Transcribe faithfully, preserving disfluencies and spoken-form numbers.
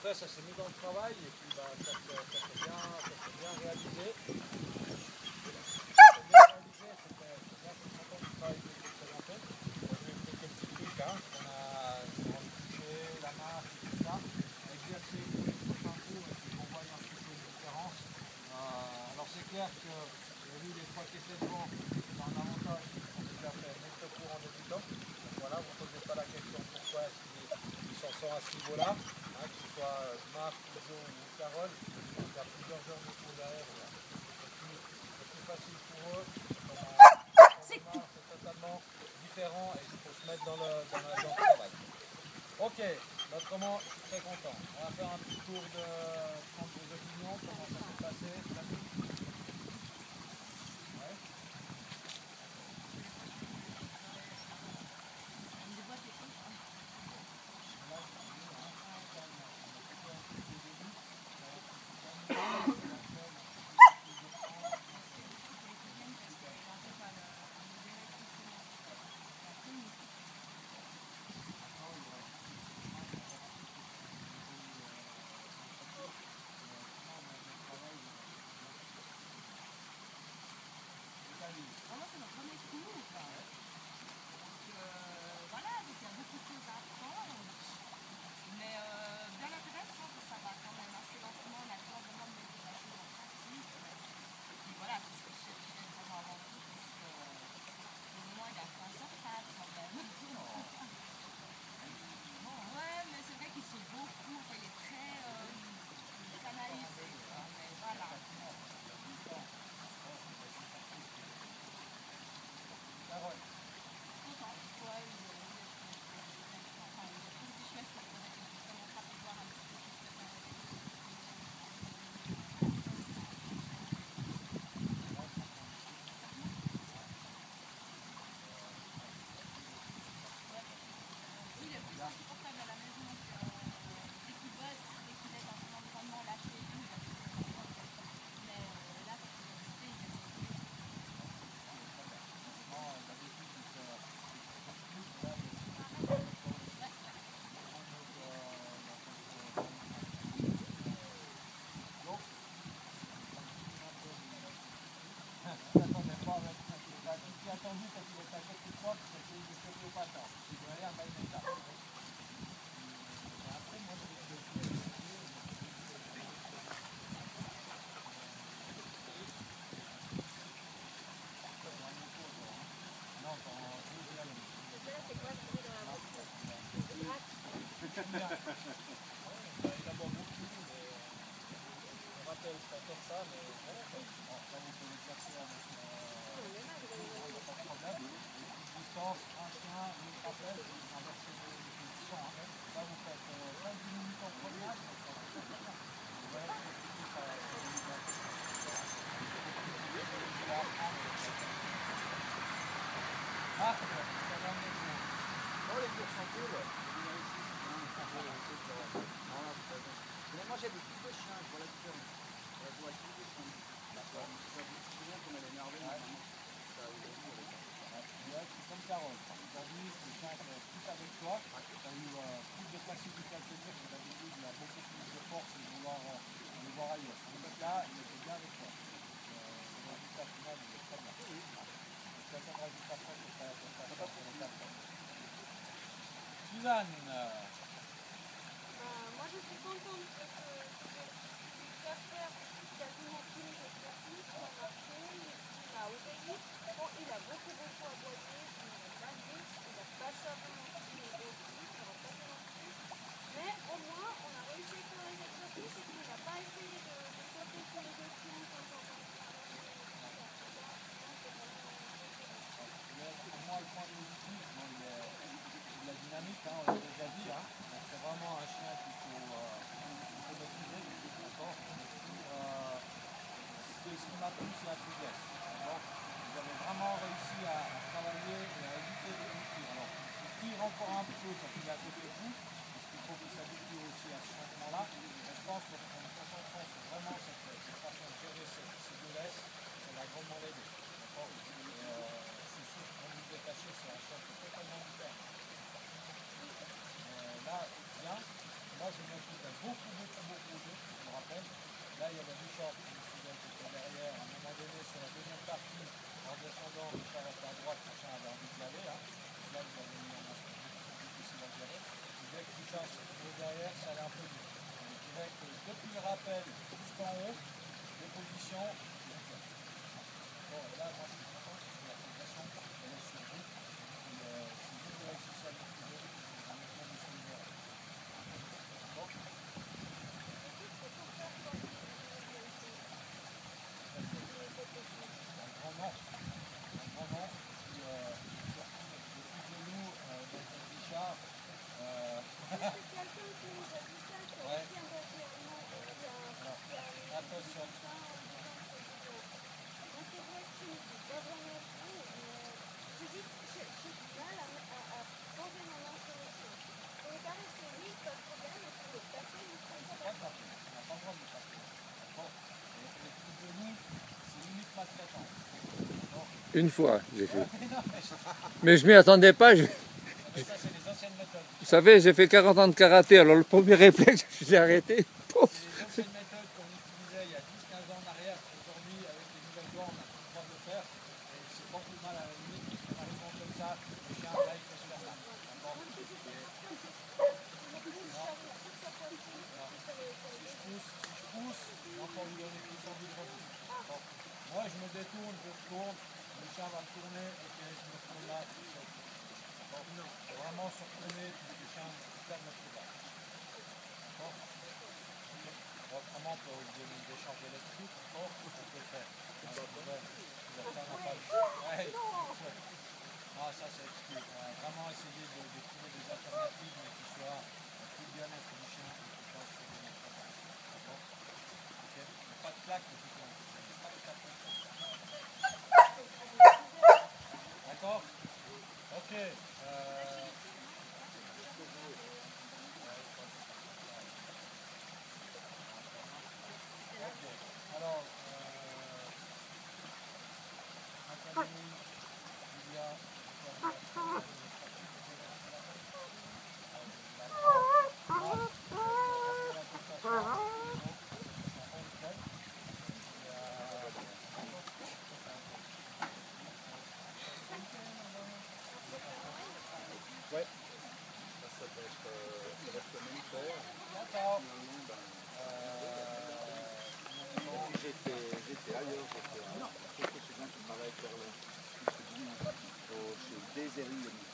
après, ça s'est mis dans le travail et puis bah, ça s'est bien, bien réalisé. Ça s'est bien réalisé, c'était bien content du travail qui a été présenté. On a vu quelques petits trucs, hein. On a touché la marche et tout ça. Exercer pour les prochains cours et puis qu'on voit un petit peu de différence. Euh, alors c'est clair que j'ai vu les trois qui étaient devant, c'est un avantage, on a déjà fait mettre le cours en débutant. Donc voilà, vous ne posez pas la question pourquoi est-ce qu'ils s'en sortent à ce niveau-là. Hein, que ce soit Marc, Joe ou Carole, donc il y a plusieurs heures de cours derrière, c'est plus, plus facile pour eux. Comme en, c'est totalement différent et il faut se mettre dans le, dans le, dans le travail. Ok, autrement, je suis très content. On va faire un petit tour de prendre vos opinions, comment ça s'est passé. Ouais. Vraiment, c'est notre premier cours. Donc, euh, voilà, donc il y a beaucoup de choses à apprendre. Mais euh, bien intéressant, ça va quand même assez lentement. On a besoin vraiment de mettre la chose en pratique. Et puis voilà, c'est ce que je cherchais vraiment avant tout, parce que pour le moment, il a fait un sortage quand même. Ouais, mais c'est vrai qu'ils sont beaucoup, enfin, il est très euh, canalisé, quoi. Mais voilà. Carole. Content. Ouais, il est, il est chouette. Enfin, il est tout chouette, parce que c'est vrai que j'ai vraiment pas pu voir un petit peu ce que ça. Oui, il est plus insupportable à la maison que dès qu'il bosse, dès qu'il est dans son environnement là chez nous, il a plus de contrôle. Mais euh, là, quand il est resté, il est resté. Attendu quand il est à côté de toi, parce qu'il est stoppé au patin. Si derrière, bah, il est là. Après, moi, je vais te dire. Non, quand là, c'est quoi le bruit dans la voiture? Il gratte. il aboie beaucoup, mais on rappelle pas faire ça, mais voilà. Là, vous pouvez passer avec euh, pas de problème. Distance, un chien, une autre appel, inverser les positions. Hein. Là, vous faites euh, cinq dix minutes en première, ça sera très très bien. Vous verrez que tout ça Ah, ça va mieux. Oh, les cours sont cool. Moi j'ai des types de chiens, je vois la différence. Je vois le type de chien. D'accord. C'est souvent qu'on a l'énervé normalement. Ça aujourd'hui avec Ouais, c'est comme Carole. Aujourd'hui, le chien est plus avec toi. Tu as eu euh, plus de facilité à te dire que d'habitude, il a beaucoup plus de force de vouloir euh, aller voir ailleurs. En fait, là, il était bien avec toi. Donc, euh, le résultat final, il est très bien. Donc, ça, ça ne rajoute pas ça, c'est pas pour ça. Suzanne. Euh, moi, je suis contente que j'ai pu faire faire quasiment tous les exercices qui ont marché. Il a obéi. Bon, il a beaucoup, beaucoup aboyé. Il n'aurait pas dû. Il n'a pas savamment pris aussi. Il n'aurait pas dû non plus. Mais au moins, on a réussi à faire les exercices et puis il n'a pas essayé de, de sauter sur les deux chiens quand on va travailler. C'est vraiment Pour moi, le point positif, bon, il est de la dynamique, hein, on l'a déjà dit. Hein. C'est vraiment un chien qu'il faut, euh, qu'il faut maîtriser, je suis d'accord. Euh, ce qui m'a plu, c'est la souplesse. Vous avez vraiment réussi à, à travailler et à éviter de courir. Alors, il tire encore un peu quand il est à côté de vous, parce qu'il faut qu'il s'habitue aussi à ce changement-là. Mais je pense qu'en me concentrant sur vraiment cette, cette façon de gérer ces, ces deux laisses, ça va grandement l'aider. D'accord. Et euh, je suis sûr que quand vous détachez, c'est un chien qui est totalement différent. Euh, là, bien. Moi, je m'occupe beaucoup, beaucoup est un peu dur. Je dirais que depuis le rappel jusqu'en haut, les positions. Bon, et là, moi je suis content parce que la progression, elle est sur vous. Et euh, si vous réussissez à maîtriser, vous en êtes même sur le niveau. Bon. Un grand nom. Un grand nom. Puis, euh, surtout depuis que nous, euh, dans le Bichard, euh, Quelqu'un qui nous a dit ça, qui a ouais. aussi engagé un nom, qui a, qui a mis Attention. ça en disant que c'est vidéo. Moi, c'est vrai que je ne suis pas vraiment fou, mais j'ai juste, j'ai j'ai du mal à, à, à poser mon nom sur les choses. Pour le caresser, oui, pas de problème, mais pour le taper, il faut On pas n'a pas de taper. On n'a pas le droit de le taper. D'accord. Et les coups de genoux, c'est limite maltraitant. Une fois, j'ai fait. Non, mais je- Mais je m'y attendais pas. je- mais ça, c'est les anciennes méthodes. Vous savez, j'ai fait quarante ans de karaté, alors le premier réflexe, je l'ai arrêté. Pouf. C'est les anciennes méthodes qu'on utilisait il y a dix quinze ans en arrière, qu'aujourd'hui, avec les nouvelles lois, on a plus le droit de le faire. Et c'est pas plus mal à la limite, on arrive comme ça, le chien là, il peut se faire mal. D'accord. Et si je si je pousse, si je pousse, j'ai encore lui donner plus envie de rebond. D'accord. Moi, je me détourne, je retourne, le chien va me tourner, ok, je me retourne là, je saute. D'accord. C'est vraiment se retourner, puis le chien perd notre cheval. D'accord. Autrement, on peut donner des charges électriques, d'accord, on peut le faire. Ah, le problème, le chien n'a pas le choix. Ouais, ah, ça, c'est exclu. On va vraiment essayer de, de trouver des alternatives, mais qui soient pour le bien-être du chien et qui fassent se donner très bien. D'accord. Ok. Mais pas de claque, mais plutôt un peu. Pas de claque. D'accord. Ok. Euh... Ok. Alors, euh... Académie, Julia, Ouais. Ça, ça doit être, euh, ça reste le même père. D'accord. Finalement, ben, Euh... j'étais, j'étais ailleurs, j'étais à quelques secondes qui travaillent vers le, chez Deséril.